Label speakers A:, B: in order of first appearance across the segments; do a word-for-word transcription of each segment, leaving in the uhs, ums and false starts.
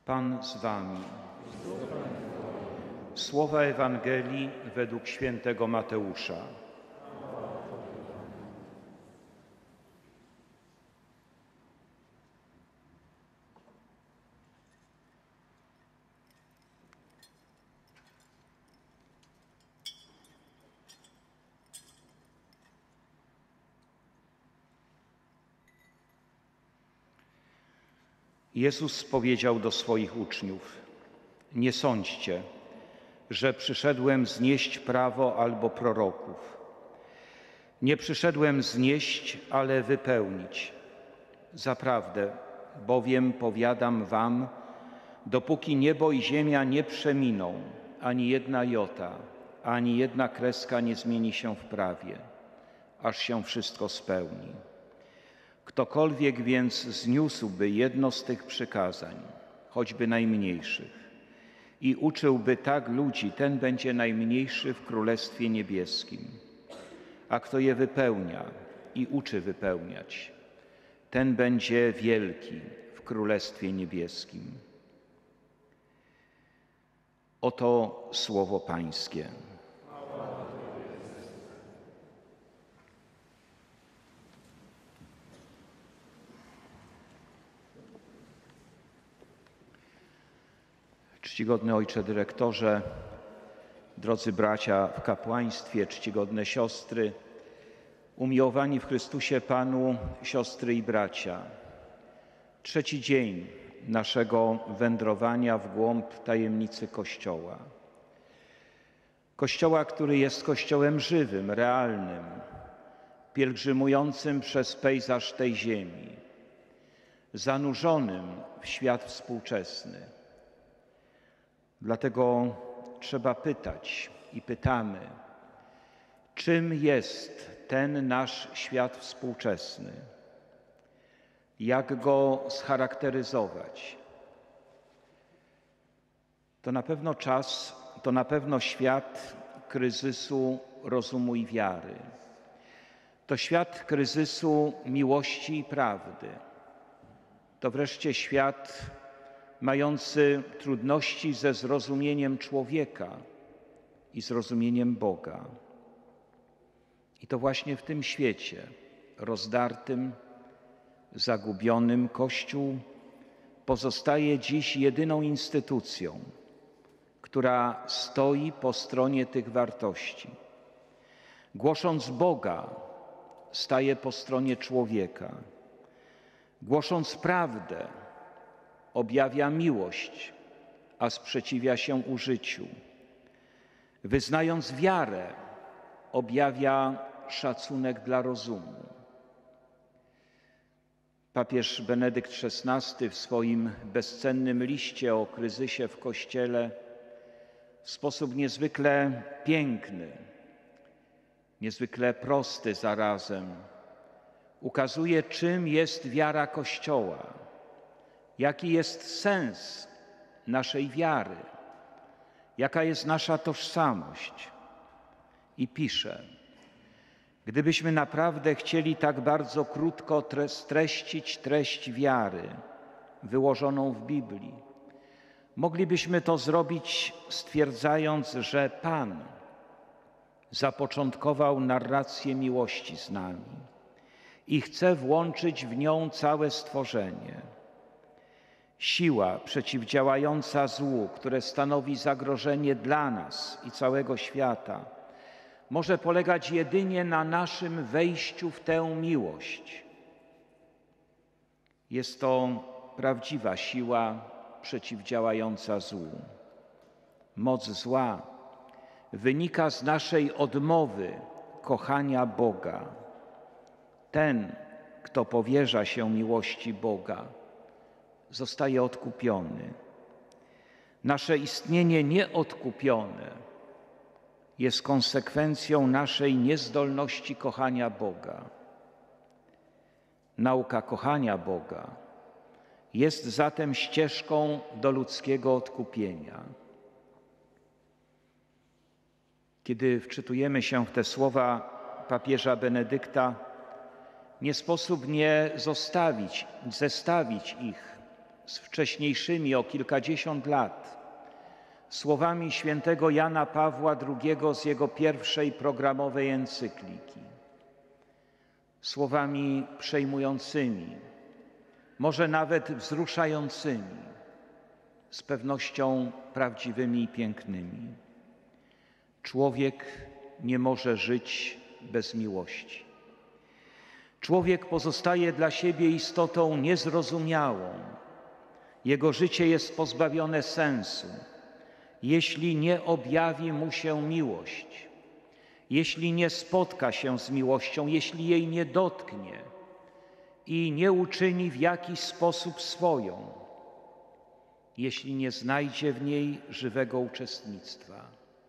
A: Pan z wami. Słowa Ewangelii według świętego Mateusza. Jezus powiedział do swoich uczniów: nie sądźcie, że przyszedłem znieść prawo albo proroków. Nie przyszedłem znieść, ale wypełnić. Zaprawdę, bowiem powiadam wam, dopóki niebo i ziemia nie przeminą, ani jedna jota, ani jedna kreska nie zmieni się w prawie, aż się wszystko spełni. Ktokolwiek więc zniósłby jedno z tych przykazań, choćby najmniejszych, i uczyłby tak ludzi, ten będzie najmniejszy w Królestwie Niebieskim. A kto je wypełnia i uczy wypełniać, ten będzie wielki w Królestwie Niebieskim. Oto słowo Pańskie. Czcigodny Ojcze Dyrektorze, drodzy bracia w kapłaństwie, czcigodne siostry, umiłowani w Chrystusie Panu siostry i bracia. Trzeci dzień naszego wędrowania w głąb tajemnicy Kościoła. Kościoła, który jest Kościołem żywym, realnym, pielgrzymującym przez pejzaż tej ziemi, zanurzonym w świat współczesny. Dlatego trzeba pytać i pytamy, czym jest ten nasz świat współczesny? Jak go scharakteryzować? To na pewno czas, to na pewno świat kryzysu rozumu i wiary. To świat kryzysu miłości i prawdy. To wreszcie świat mający trudności ze zrozumieniem człowieka i zrozumieniem Boga. I to właśnie w tym świecie rozdartym, zagubionym Kościół pozostaje dziś jedyną instytucją, która stoi po stronie tych wartości. Głosząc Boga, staje po stronie człowieka. Głosząc prawdę, objawia miłość, a sprzeciwia się użyciu. Wyznając wiarę, objawia szacunek dla rozumu. Papież Benedykt szesnasty w swoim bezcennym liście o kryzysie w Kościele w sposób niezwykle piękny, niezwykle prosty zarazem ukazuje, czym jest wiara Kościoła, jaki jest sens naszej wiary, jaka jest nasza tożsamość. I pisze: gdybyśmy naprawdę chcieli tak bardzo krótko streścić treść wiary wyłożoną w Biblii, moglibyśmy to zrobić stwierdzając, że Pan zapoczątkował narrację miłości z nami i chce włączyć w nią całe stworzenie. Siła przeciwdziałająca złu, które stanowi zagrożenie dla nas i całego świata, może polegać jedynie na naszym wejściu w tę miłość. Jest to prawdziwa siła przeciwdziałająca złu. Moc zła wynika z naszej odmowy kochania Boga. Ten, kto powierza się miłości Boga, zostaje odkupiony. Nasze istnienie nieodkupione jest konsekwencją naszej niezdolności kochania Boga. Nauka kochania Boga jest zatem ścieżką do ludzkiego odkupienia. Kiedy wczytujemy się w te słowa papieża Benedykta, nie sposób nie zostawić, zestawić ich z wcześniejszymi o kilkadziesiąt lat słowami świętego Jana Pawła drugiego z jego pierwszej programowej encykliki. Słowami przejmującymi, może nawet wzruszającymi, z pewnością prawdziwymi i pięknymi. Człowiek nie może żyć bez miłości. Człowiek pozostaje dla siebie istotą niezrozumiałą. Jego życie jest pozbawione sensu, jeśli nie objawi mu się miłość, jeśli nie spotka się z miłością, jeśli jej nie dotknie i nie uczyni w jakiś sposób swoją, jeśli nie znajdzie w niej żywego uczestnictwa.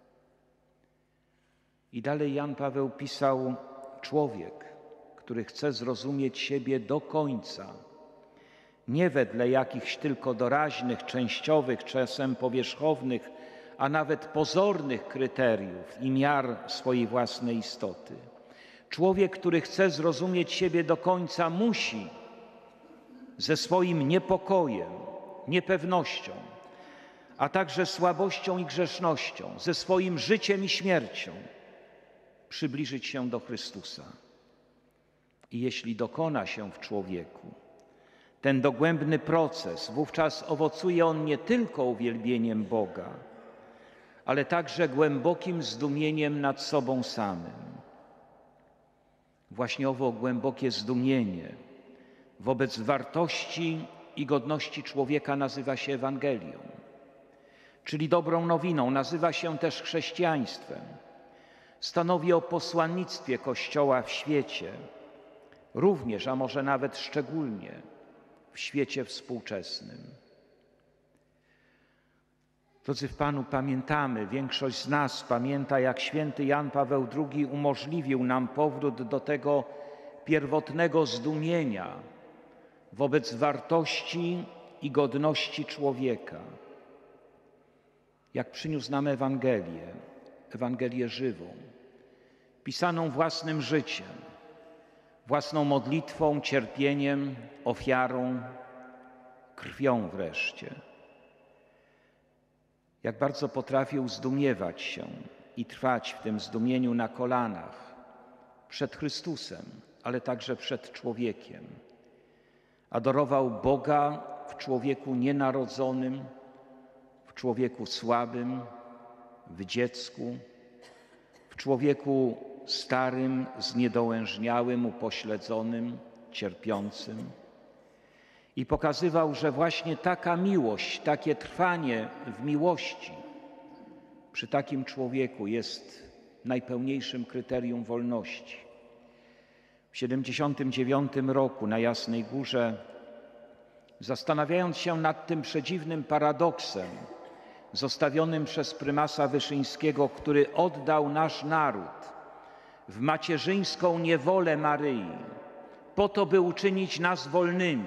A: I dalej Jan Paweł pisał: człowiek, który chce zrozumieć siebie do końca, nie wedle jakichś tylko doraźnych, częściowych, czasem powierzchownych, a nawet pozornych kryteriów i miar swojej własnej istoty. Człowiek, który chce zrozumieć siebie do końca, musi ze swoim niepokojem, niepewnością, a także słabością i grzesznością, ze swoim życiem i śmiercią przybliżyć się do Chrystusa. I jeśli dokona się w człowieku ten dogłębny proces, wówczas owocuje on nie tylko uwielbieniem Boga, ale także głębokim zdumieniem nad sobą samym. Właśnie owo głębokie zdumienie wobec wartości i godności człowieka nazywa się Ewangelią, czyli dobrą nowiną, nazywa się też chrześcijaństwem. Stanowi o posłannictwie Kościoła w świecie, również, a może nawet szczególnie w świecie współczesnym. Drodzy w Panu, pamiętamy, większość z nas pamięta, jak święty Jan Paweł drugi umożliwił nam powrót do tego pierwotnego zdumienia wobec wartości i godności człowieka. Jak przyniósł nam Ewangelię, Ewangelię żywą, pisaną własnym życiem, własną modlitwą, cierpieniem, ofiarą, krwią wreszcie. Jak bardzo potrafił zdumiewać się i trwać w tym zdumieniu na kolanach przed Chrystusem, ale także przed człowiekiem. Adorował Boga w człowieku nienarodzonym, w człowieku słabym, w dziecku, w człowieku starym, zniedołężniałym, upośledzonym, cierpiącym. I pokazywał, że właśnie taka miłość, takie trwanie w miłości przy takim człowieku jest najpełniejszym kryterium wolności. W siedemdziesiątym dziewiątym roku na Jasnej Górze, zastanawiając się nad tym przedziwnym paradoksem zostawionym przez prymasa Wyszyńskiego, który oddał nasz naród w macierzyńską niewolę Maryi, po to, by uczynić nas wolnymi,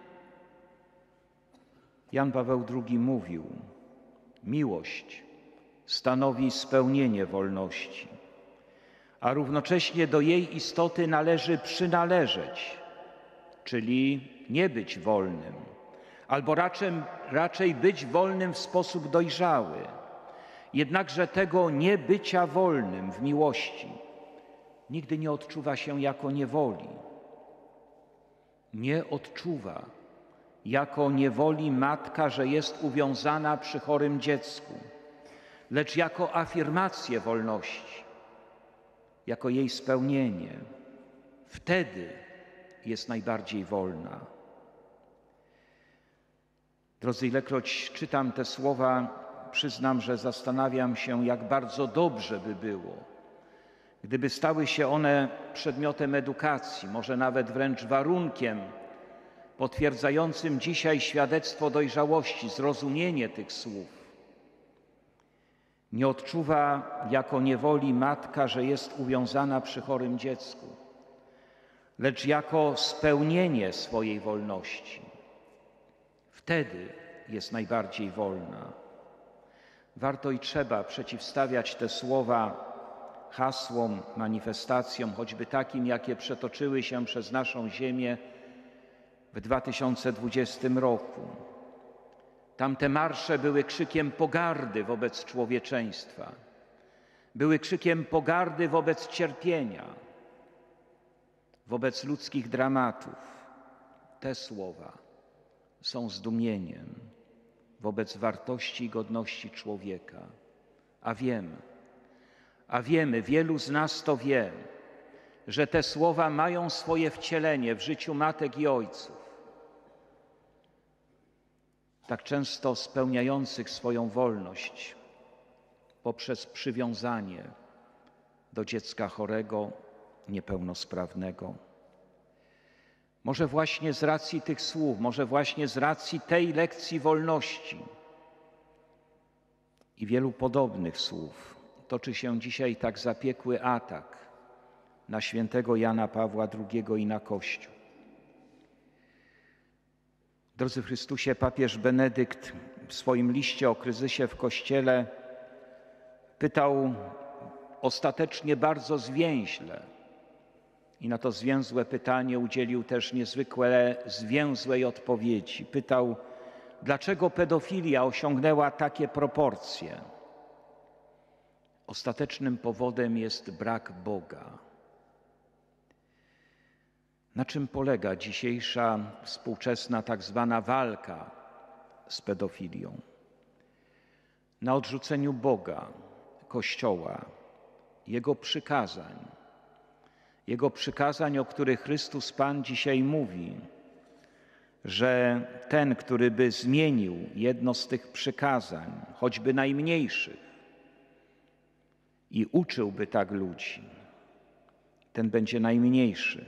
A: Jan Paweł drugi mówił: miłość stanowi spełnienie wolności, a równocześnie do jej istoty należy przynależeć, czyli nie być wolnym, albo raczej, raczej być wolnym w sposób dojrzały. Jednakże tego niebycia wolnym w miłości nigdy nie odczuwa się jako niewoli. Nie odczuwa jako niewoli matka, że jest uwiązana przy chorym dziecku, lecz jako afirmację wolności, jako jej spełnienie. Wtedy jest najbardziej wolna. Drodzy, ilekroć czytam te słowa, przyznam, że zastanawiam się, jak bardzo dobrze by było, gdyby stały się one przedmiotem edukacji, może nawet wręcz warunkiem potwierdzającym dzisiaj świadectwo dojrzałości, zrozumienie tych słów. Nie odczuwa jako niewoli matka, że jest uwiązana przy chorym dziecku, lecz jako spełnienie swojej wolności. Wtedy jest najbardziej wolna. Warto i trzeba przeciwstawiać te słowa hasłom, manifestacjom, choćby takim, jakie przetoczyły się przez naszą ziemię w dwa tysiące dwudziestym roku. Tamte marsze były krzykiem pogardy wobec człowieczeństwa, były krzykiem pogardy wobec cierpienia, wobec ludzkich dramatów. Te słowa są zdumieniem wobec wartości i godności człowieka. A wiemy, a wiemy, wielu z nas to wie, że te słowa mają swoje wcielenie w życiu matek i ojców, tak często spełniających swoją wolność poprzez przywiązanie do dziecka chorego, niepełnosprawnego. Może właśnie z racji tych słów, może właśnie z racji tej lekcji wolności i wielu podobnych słów toczy się dzisiaj tak zapiekły atak na świętego Jana Pawła drugiego i na Kościół. Drodzy w Chrystusie, papież Benedykt w swoim liście o kryzysie w Kościele pytał ostatecznie bardzo zwięźle i na to zwięzłe pytanie udzielił też niezwykle zwięzłej odpowiedzi. Pytał, dlaczego pedofilia osiągnęła takie proporcje? Ostatecznym powodem jest brak Boga. Na czym polega dzisiejsza współczesna tak zwana walka z pedofilią? Na odrzuceniu Boga, Kościoła, Jego przykazań. Jego przykazań, o których Chrystus Pan dzisiaj mówi, że ten, który by zmienił jedno z tych przykazań, choćby najmniejszych, i uczyłby tak ludzi, ten będzie najmniejszy.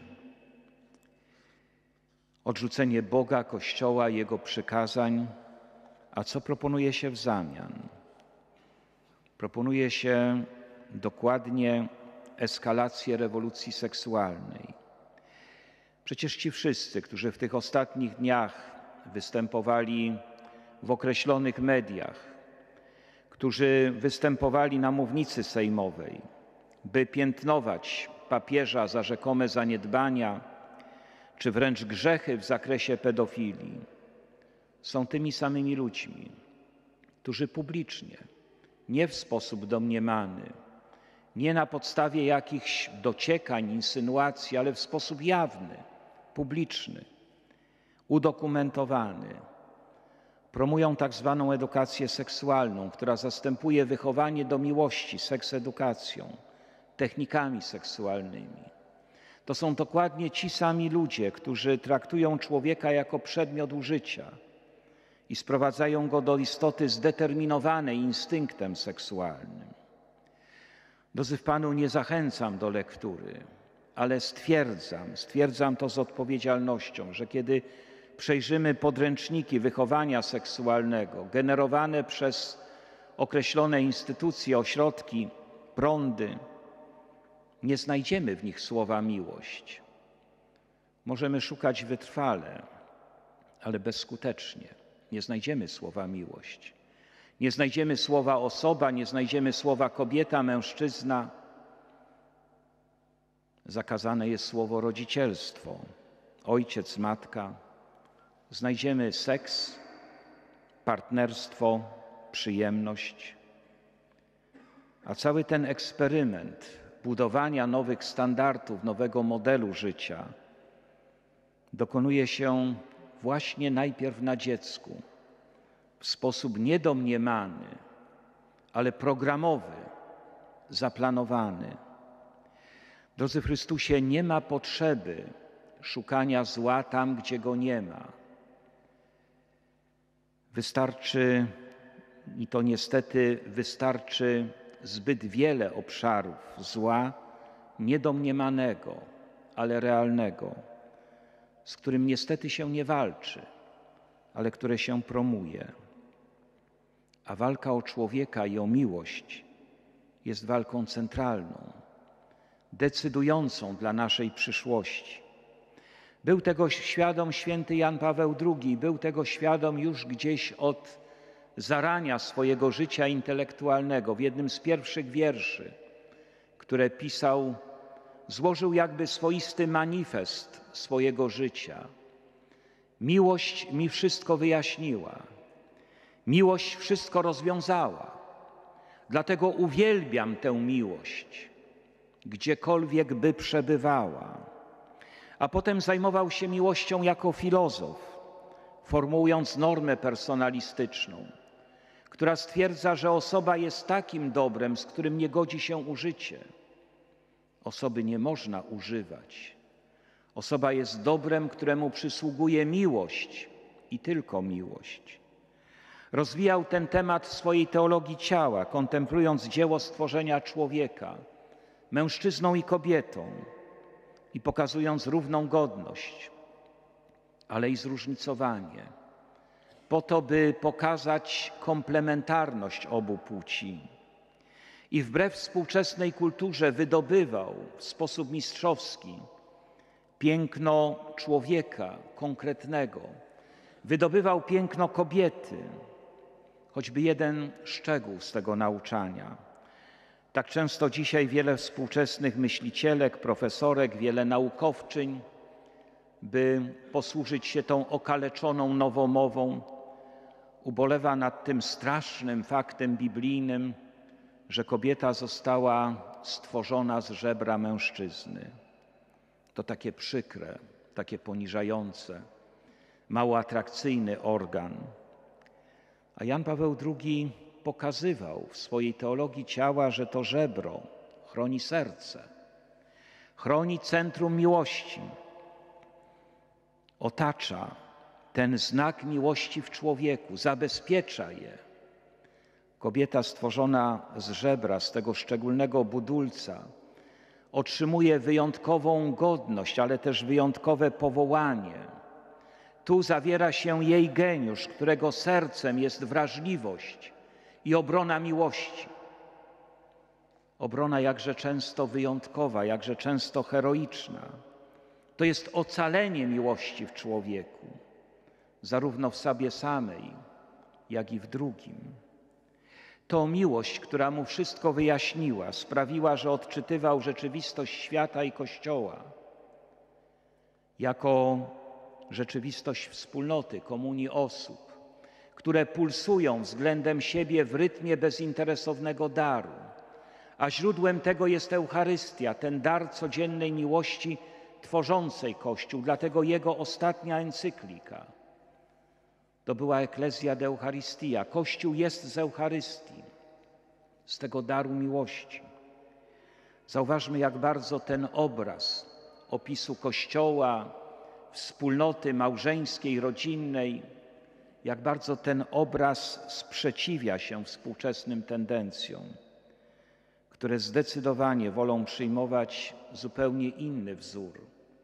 A: Odrzucenie Boga, Kościoła, Jego przykazań. A co proponuje się w zamian? Proponuje się dokładnie eskalację rewolucji seksualnej. Przecież ci wszyscy, którzy w tych ostatnich dniach występowali w określonych mediach, którzy występowali na mównicy sejmowej, by piętnować papieża za rzekome zaniedbania, czy wręcz grzechy w zakresie pedofilii, są tymi samymi ludźmi, którzy publicznie, nie w sposób domniemany, nie na podstawie jakichś dociekań, insynuacji, ale w sposób jawny, publiczny, udokumentowany, promują tak zwaną edukację seksualną, która zastępuje wychowanie do miłości seksedukacją, technikami seksualnymi. To są dokładnie ci sami ludzie, którzy traktują człowieka jako przedmiot użycia i sprowadzają go do istoty zdeterminowanej instynktem seksualnym. Drodzy w Panu, nie zachęcam do lektury, ale stwierdzam, stwierdzam to z odpowiedzialnością, że kiedy przejrzymy podręczniki wychowania seksualnego generowane przez określone instytucje, ośrodki, prądy, nie znajdziemy w nich słowa miłość. Możemy szukać wytrwale, ale bezskutecznie. Nie znajdziemy słowa miłość. Nie znajdziemy słowa osoba, nie znajdziemy słowa kobieta, mężczyzna. Zakazane jest słowo rodzicielstwo, ojciec, matka. Znajdziemy seks, partnerstwo, przyjemność. A cały ten eksperyment budowania nowych standardów, nowego modelu życia dokonuje się właśnie najpierw na dziecku, w sposób niedomniemany, ale programowy, zaplanowany. Drodzy w Chrystusie, nie ma potrzeby szukania zła tam, gdzie go nie ma. Wystarczy, i to niestety wystarczy zbyt wiele obszarów zła niedomniemanego, ale realnego, z którym niestety się nie walczy, ale które się promuje. A walka o człowieka i o miłość jest walką centralną, decydującą dla naszej przyszłości. Był tego świadom święty Jan Paweł drugi, był tego świadom już gdzieś od zarania swojego życia intelektualnego. W jednym z pierwszych wierszy, które pisał, złożył jakby swoisty manifest swojego życia. Miłość mi wszystko wyjaśniła. Miłość wszystko rozwiązała. Dlatego uwielbiam tę miłość, gdziekolwiek by przebywała. A potem zajmował się miłością jako filozof, formułując normę personalistyczną, która stwierdza, że osoba jest takim dobrem, z którym nie godzi się użycie. Osoby nie można używać. Osoba jest dobrem, któremu przysługuje miłość i tylko miłość. Rozwijał ten temat w swojej teologii ciała, kontemplując dzieło stworzenia człowieka, mężczyzną i kobietą i pokazując równą godność, ale i zróżnicowanie, po to, by pokazać komplementarność obu płci. I wbrew współczesnej kulturze wydobywał w sposób mistrzowski piękno człowieka konkretnego, wydobywał piękno kobiety, choćby jeden szczegół z tego nauczania. Tak często dzisiaj wiele współczesnych myślicielek, profesorek, wiele naukowczyń, by posłużyć się tą okaleczoną nowomową, ubolewa nad tym strasznym faktem biblijnym, że kobieta została stworzona z żebra mężczyzny. To takie przykre, takie poniżające, mało atrakcyjny organ. A Jan Paweł drugi pokazywał w swojej teologii ciała, że to żebro chroni serce, chroni centrum miłości, otacza ten znak miłości w człowieku, zabezpiecza je. Kobieta stworzona z żebra, z tego szczególnego budulca, otrzymuje wyjątkową godność, ale też wyjątkowe powołanie. Tu zawiera się jej geniusz, którego sercem jest wrażliwość i obrona miłości. Obrona jakże często wyjątkowa, jakże często heroiczna. To jest ocalenie miłości w człowieku, zarówno w sobie samej, jak i w drugim. To miłość, która mu wszystko wyjaśniła, sprawiła, że odczytywał rzeczywistość świata i Kościoła jako rzeczywistość wspólnoty, komunii osób, które pulsują względem siebie w rytmie bezinteresownego daru, a źródłem tego jest Eucharystia, ten dar codziennej miłości tworzącej Kościół. Dlatego jego ostatnia encyklika to była Ecclesia de Eucharistia. Kościół jest z Eucharystii, z tego daru miłości. Zauważmy, jak bardzo ten obraz opisu Kościoła, wspólnoty małżeńskiej, rodzinnej, jak bardzo ten obraz sprzeciwia się współczesnym tendencjom, które zdecydowanie wolą przyjmować zupełnie inny wzór.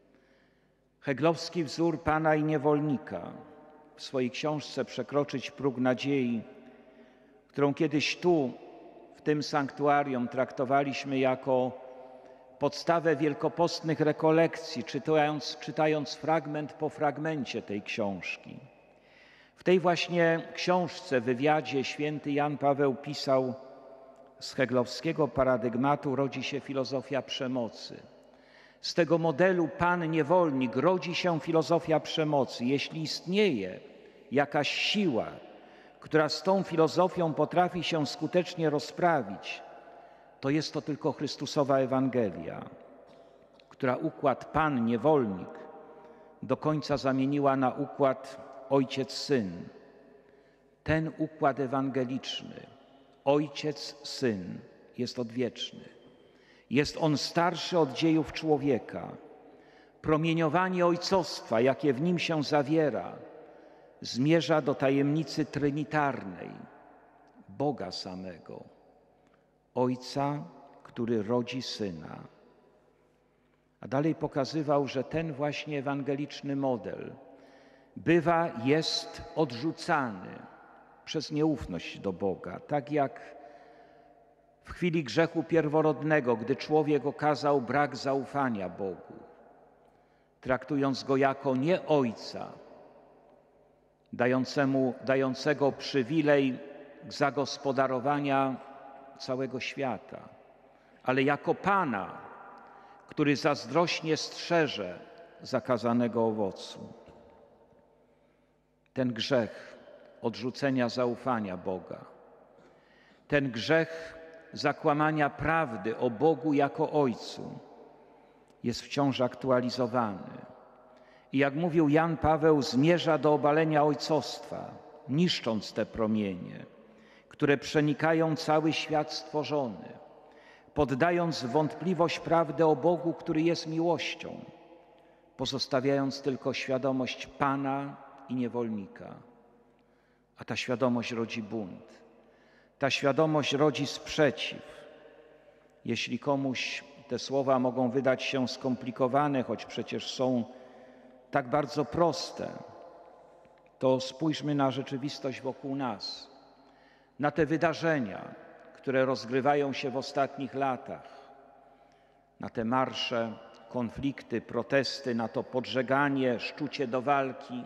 A: Heglowski wzór Pana i niewolnika w swojej książce Przekroczyć próg nadziei, którą kiedyś tu, w tym sanktuarium traktowaliśmy jako podstawę wielkopostnych rekolekcji, czytając, czytając fragment po fragmencie tej książki. W tej właśnie książce, wywiadzie święty Jan Paweł pisał: z heglowskiego paradygmatu rodzi się filozofia przemocy. Z tego modelu pan-niewolnik rodzi się filozofia przemocy. Jeśli istnieje jakaś siła, która z tą filozofią potrafi się skutecznie rozprawić, to jest to tylko Chrystusowa Ewangelia, która układ pan-niewolnik do końca zamieniła na układ ojciec-syn. Ten układ ewangeliczny, ojciec-syn, jest odwieczny. Jest on starszy od dziejów człowieka. Promieniowanie ojcostwa, jakie w nim się zawiera, zmierza do tajemnicy trinitarnej, Boga samego, Ojca, który rodzi Syna. A dalej pokazywał, że ten właśnie ewangeliczny model bywa, jest odrzucany przez nieufność do Boga, tak jak w chwili grzechu pierworodnego, gdy człowiek okazał brak zaufania Bogu, traktując Go jako nie Ojca, dającemu, dającego przywilej zagospodarowania całego świata, ale jako Pana, który zazdrośnie strzeże zakazanego owocu. Ten grzech odrzucenia zaufania Boga. Ten grzech zakłamania prawdy o Bogu jako Ojcu jest wciąż aktualizowany. I jak mówił Jan Paweł, zmierza do obalenia ojcostwa, niszcząc te promienie, które przenikają cały świat stworzony, poddając w wątpliwość prawdę o Bogu, który jest miłością, pozostawiając tylko świadomość Pana i niewolnika. A ta świadomość rodzi bunt. Ta świadomość rodzi sprzeciw. Jeśli komuś te słowa mogą wydać się skomplikowane, choć przecież są tak bardzo proste, to spójrzmy na rzeczywistość wokół nas, na te wydarzenia, które rozgrywają się w ostatnich latach, na te marsze, konflikty, protesty, na to podżeganie, szczucie do walki,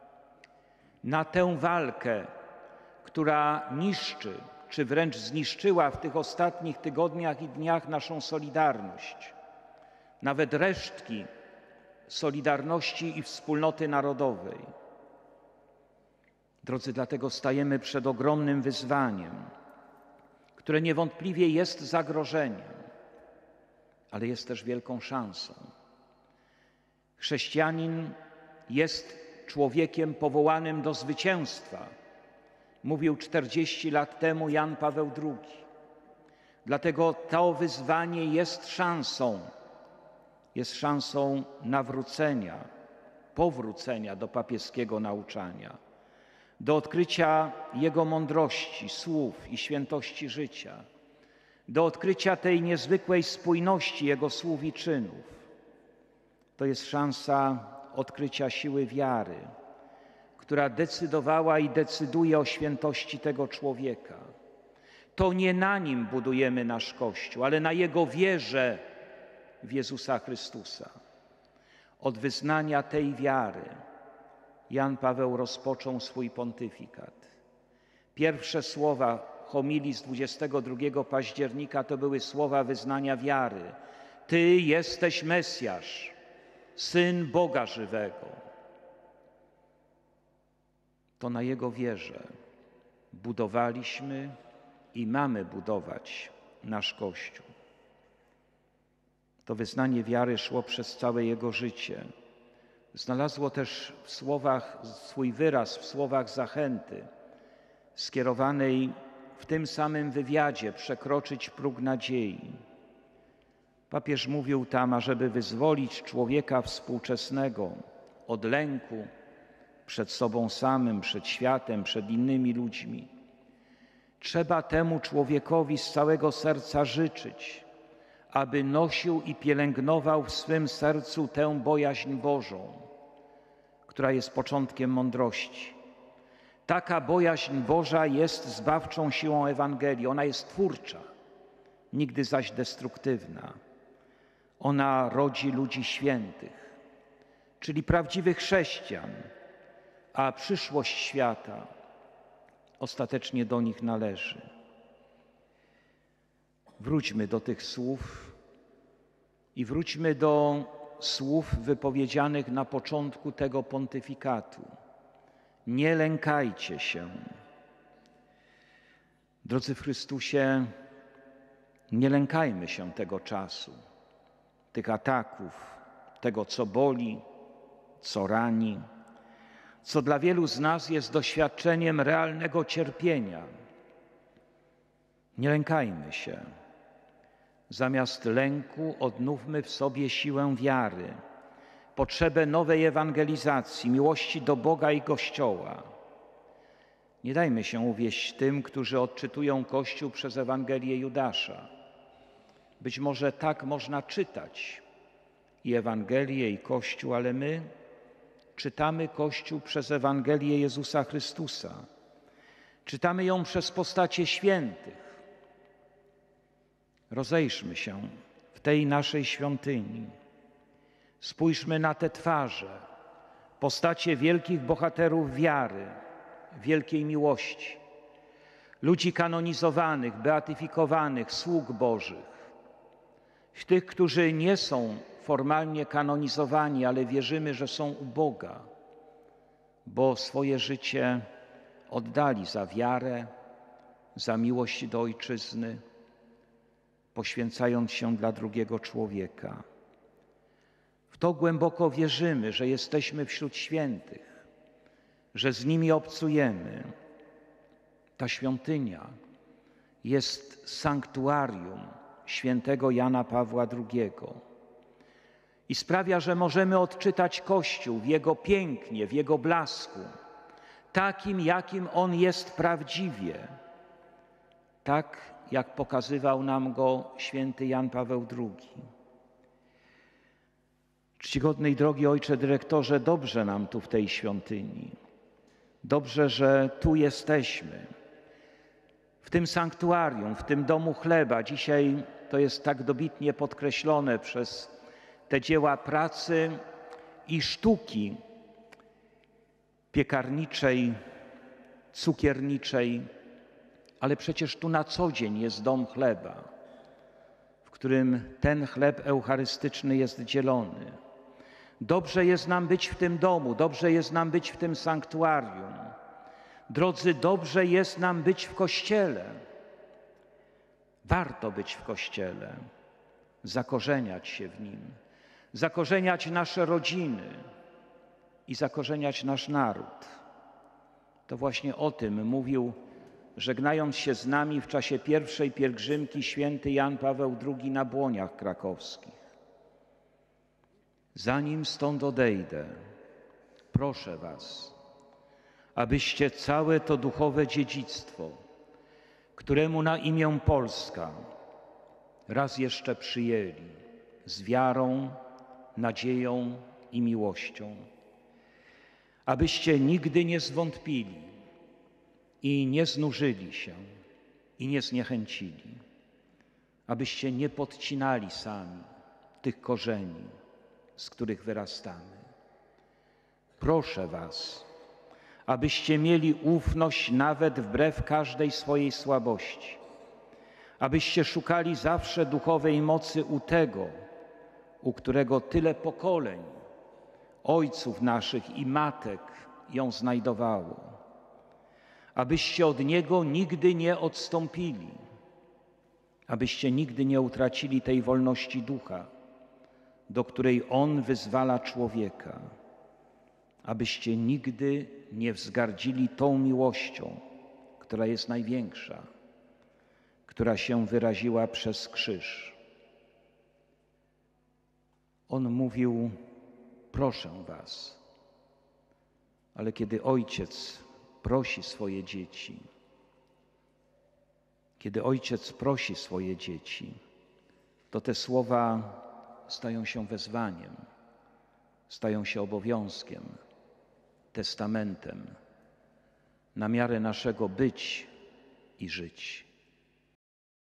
A: na tę walkę, która niszczy, czy wręcz zniszczyła w tych ostatnich tygodniach i dniach naszą solidarność, nawet resztki solidarności i wspólnoty narodowej. Drodzy, dlatego stajemy przed ogromnym wyzwaniem, które niewątpliwie jest zagrożeniem, ale jest też wielką szansą. Chrześcijanin jest człowiekiem powołanym do zwycięstwa, mówił czterdzieści lat temu Jan Paweł drugi. Dlatego to wyzwanie jest szansą, jest szansą nawrócenia, powrócenia do papieskiego nauczania, do odkrycia Jego mądrości, słów i świętości życia, do odkrycia tej niezwykłej spójności Jego słów i czynów. To jest szansa odkrycia siły wiary, która decydowała i decyduje o świętości tego człowieka. To nie na nim budujemy nasz Kościół, ale na Jego wierze w Jezusa Chrystusa. Od wyznania tej wiary Jan Paweł rozpoczął swój pontyfikat. Pierwsze słowa homilii z dwudziestego drugiego października to były słowa wyznania wiary. Ty jesteś Mesjasz, Syn Boga żywego. To na Jego wierze budowaliśmy i mamy budować nasz Kościół. To wyznanie wiary szło przez całe Jego życie. Znalazło też w słowach, swój wyraz w słowach zachęty skierowanej w tym samym wywiadzie przekroczyć próg nadziei. Papież mówił tam, ażeby wyzwolić człowieka współczesnego od lęku przed sobą samym, przed światem, przed innymi ludźmi. Trzeba temu człowiekowi z całego serca życzyć, aby nosił i pielęgnował w swym sercu tę bojaźń Bożą, która jest początkiem mądrości. Taka bojaźń Boża jest zbawczą siłą Ewangelii. Ona jest twórcza, nigdy zaś destruktywna. Ona rodzi ludzi świętych, czyli prawdziwych chrześcijan, a przyszłość świata ostatecznie do nich należy. Wróćmy do tych słów i wróćmy do słów wypowiedzianych na początku tego pontyfikatu. Nie lękajcie się. Drodzy w Chrystusie, nie lękajmy się tego czasu, tych ataków, tego, co boli, co rani, co dla wielu z nas jest doświadczeniem realnego cierpienia. Nie lękajmy się. Zamiast lęku odnówmy w sobie siłę wiary, potrzebę nowej ewangelizacji, miłości do Boga i Kościoła. Nie dajmy się uwieść tym, którzy odczytują Kościół przez Ewangelię Judasza. Być może tak można czytać i Ewangelię, i Kościół, ale my czytamy Kościół przez Ewangelię Jezusa Chrystusa. Czytamy ją przez postacie świętych. Rozejrzmy się w tej naszej świątyni. Spójrzmy na te twarze, postacie wielkich bohaterów wiary, wielkiej miłości, ludzi kanonizowanych, beatyfikowanych, sług Bożych, tych, którzy nie są formalnie kanonizowani, ale wierzymy, że są u Boga, bo swoje życie oddali za wiarę, za miłość do Ojczyzny, poświęcając się dla drugiego człowieka. W to głęboko wierzymy, że jesteśmy wśród świętych, że z nimi obcujemy. Ta świątynia jest sanktuarium świętego Jana Pawła drugiego i sprawia, że możemy odczytać Kościół w jego pięknie, w jego blasku, takim, jakim on jest prawdziwie, tak jak pokazywał nam go święty Jan Paweł drugi. Czcigodny i drogi ojcze dyrektorze, dobrze nam tu w tej świątyni. Dobrze, że tu jesteśmy, w tym sanktuarium, w tym domu chleba. Dzisiaj to jest tak dobitnie podkreślone przez te dzieła pracy i sztuki piekarniczej, cukierniczej, ale przecież tu na co dzień jest dom chleba, w którym ten chleb eucharystyczny jest dzielony. Dobrze jest nam być w tym domu, dobrze jest nam być w tym sanktuarium. Drodzy, dobrze jest nam być w Kościele. Warto być w Kościele, zakorzeniać się w nim, zakorzeniać nasze rodziny i zakorzeniać nasz naród. To właśnie o tym mówił, żegnając się z nami w czasie pierwszej pielgrzymki święty Jan Paweł drugi na Błoniach Krakowskich. Zanim stąd odejdę, proszę was, abyście całe to duchowe dziedzictwo, któremu na imię Polska, raz jeszcze przyjęli z wiarą, nadzieją i miłością. Abyście nigdy nie zwątpili i nie znużyli się i nie zniechęcili. Abyście nie podcinali sami tych korzeni, z których wyrastamy. Proszę was, abyście mieli ufność nawet wbrew każdej swojej słabości, abyście szukali zawsze duchowej mocy u tego, u którego tyle pokoleń ojców naszych i matek ją znajdowało, abyście od Niego nigdy nie odstąpili, abyście nigdy nie utracili tej wolności ducha, do której On wyzwala człowieka, abyście nigdy nie wzgardzili tą miłością, która jest największa, która się wyraziła przez krzyż. On mówił: proszę was, ale kiedy ojciec prosi swoje dzieci, kiedy ojciec prosi swoje dzieci, to te słowa stają się wezwaniem, stają się obowiązkiem, testamentem na miarę naszego być i żyć.